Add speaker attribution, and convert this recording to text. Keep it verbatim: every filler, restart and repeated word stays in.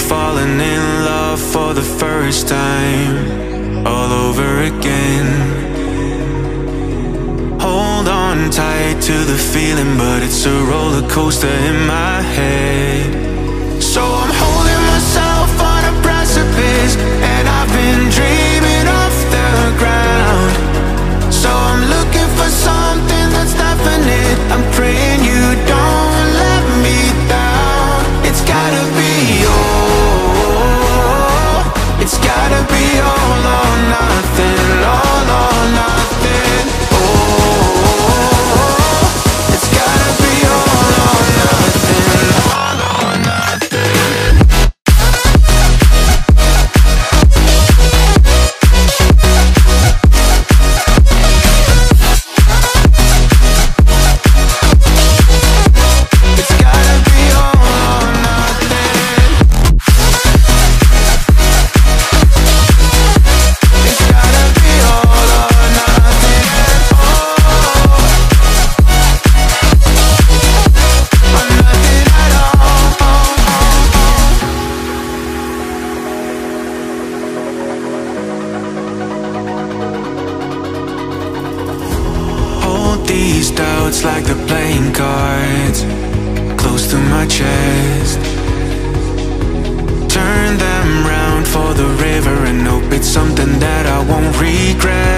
Speaker 1: falling in love for the first time, all over again. Hold on tight to the feeling, but it's a roller coaster in my head. So I'm holding myself on a precipice, and I've been dreaming off the ground. So I'm looking for something that's definite. I'm praying you don't let me down. It's gotta be all, it's gotta be all or nothing, all or nothing. Oh, it's gotta be all or nothing, all or nothing. These doubts like the playing cards close to my chest. Turn them round for the river and hope it's something that I won't regret.